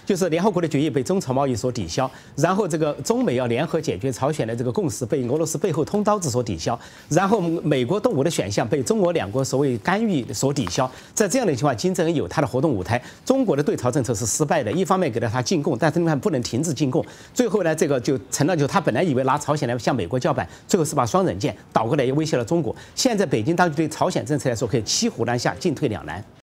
就是联合国的决议被中朝贸易所抵消，然后这个中美要联合解决朝鲜的这个共识被俄罗斯背后通刀子所抵消，然后美国动武的选项被中俄两国所谓干预所抵消。在这样的情况下，金正恩有他的活动舞台。中国的对朝政策是失败的，一方面给了他进贡，但是另外不能停止进贡。最后呢，这个就成了，就他本来以为拿朝鲜来向美国叫板，最后是把双刃剑倒过来，也威胁了中国。现在北京当局对朝鲜政策来说，可以骑虎难下，进退两难。